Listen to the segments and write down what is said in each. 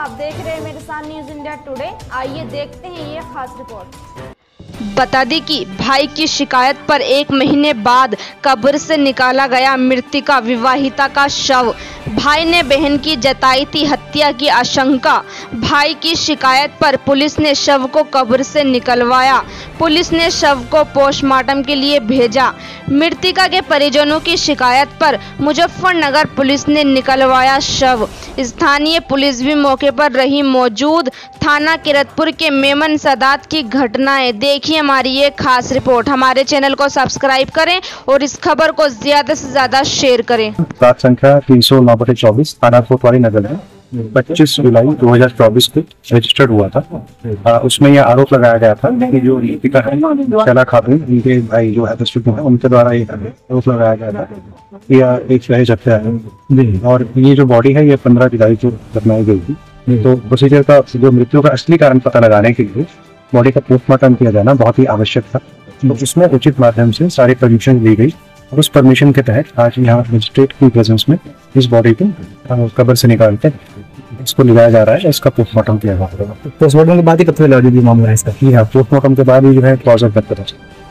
आप देख रहे हैं मेरे साथ न्यूज़ इंडिया टुडे। आइए देखते हैं ये खास रिपोर्ट। बता दें कि भाई की शिकायत पर 1 महीने बाद कब्र से निकाला गया मृतका विवाहिता का शव। भाई ने बहन की जताई थी हत्या की आशंका। भाई की शिकायत पर पुलिस ने शव को कब्र से निकलवाया। पुलिस ने शव को पोस्टमार्टम के लिए भेजा। मृतका के परिजनों की शिकायत पर मुजफ्फरनगर पुलिस ने निकलवाया शव। स्थानीय पुलिस भी मौके पर रही मौजूद। थाना किरतपुर के मेमन सादात की घटनाएं देखिए हमारी ये खास रिपोर्ट। हमारे चैनल को सब्सक्राइब करें और इस खबर को ज्यादा से ज्यादा शेयर करें। प्राप्त संख्या 309/24 थाना कोतवाली नगर है 25 जुलाई 2024 को रजिस्टर्ड हुआ था। उसमें यह आरोप लगाया गया था कि जो दीपिका है शैला खातून उनके भाई जो है उनके द्वारा एक आरोप लगाया गया था यह एक सहज हत्या है और ये जो बॉडी है ये 15 जुलाई को दफनाई गई थी। तो प्रोसीजर का जो मृत्यु का असली कारण पता लगाने के लिए बॉडी का पोस्टमार्टम किया जाना बहुत ही आवश्यक था। तो इसमें उचित माध्यम से सारी परमिशन दी गई और उस परमिशन के तहत आज यहाँ मजिस्ट्रेट की प्रेजेंस में इस बॉडी को कब्र से निकालते इसको ले जाया जा रहा है। इसका पोस्टमार्टम किया जा रहा है। पोस्टमार्टम के बाद ही पता लगा दी मामला है इसका। हाँ, पोस्टमार्टम के बाद ही जो है कॉज ऑफ डेथ पता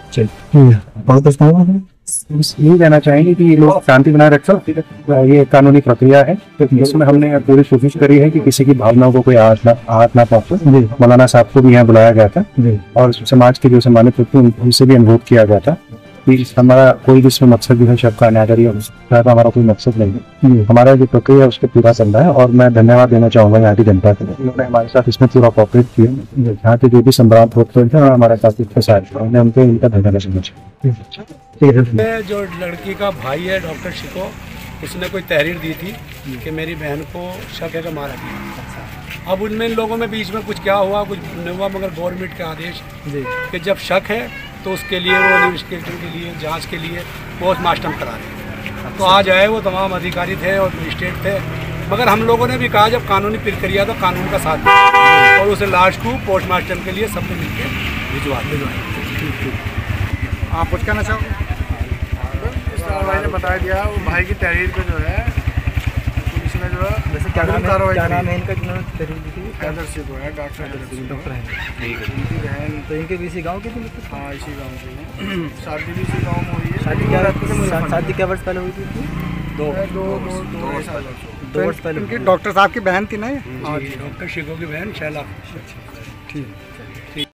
चल। यही कहना चाहेंगे कि लोग शांति बनाए रखकर ये कानूनी प्रक्रिया है जिसमें हमने पूरी कोशिश करी है कि किसी की भावनाओं को कोई आहत ना पहुंचे। मौलाना साहब को भी यहाँ बुलाया गया था और समाज के जो सम्मानित व्यक्ति उनसे भी अनुरोध किया गया था कि हमारा कोई जिसमें मकसद जो है शव का अन्याय तो हमारा कोई मकसद नहीं है। हमारा जो प्रक्रिया है उसको पूरा चल रहा है और मैं धन्यवाद देना चाहूंगा यहाँ की जनता को। उन्होंने हमारे साथ इसमें पूरा कोऑपरेट किया। यहाँ के जो भी संभ्रांत होते थे हमारे साथ इसके साथ उन्हें उनको इनका धन्यवाद देना चाहिए। जो लड़की का भाई है डॉक्टर शिको, उसने कोई तहरीर दी थी कि मेरी बहन को शक है कि मारा गया। अब उनमें इन लोगों में बीच में कुछ क्या हुआ कुछ नहीं हुआ, मगर गवर्नमेंट का आदेश कि जब शक है तो उसके लिए वो इन्वेस्टिगेशन के लिए जांच के लिए पोस्टमार्टम करा रहे। तो आज आए वो तमाम अधिकारी थे और मजिस्ट्रेट थे, मगर हम लोगों ने भी कहा जब कानूनी प्रक्रिया तो कानून का साथ दिया और उसे लाश को पोस्टमार्टम के लिए सबने मिलकर भिजवा दिया। आप कुछ कहना चाहोगे? भाई ने बता दिया वो भाई की तहरीर पे जो है पुलिस ने जो है जैसे क्या नाम है इनका हैदर सिंह है डॉक्टर है इनकी बहन तो इनके भी इसी गाँव के थे। हाँ इसी गाँव के शादी भी इसी गाँव में हुई है। शादी क्या वर्ष पहले हुई थी? 2 वर्ष पहले। इनकी डॉक्टर साहब की बहन थी ना? हाँ जी, डॉक्टर शिको की बहन शैला। ठीक।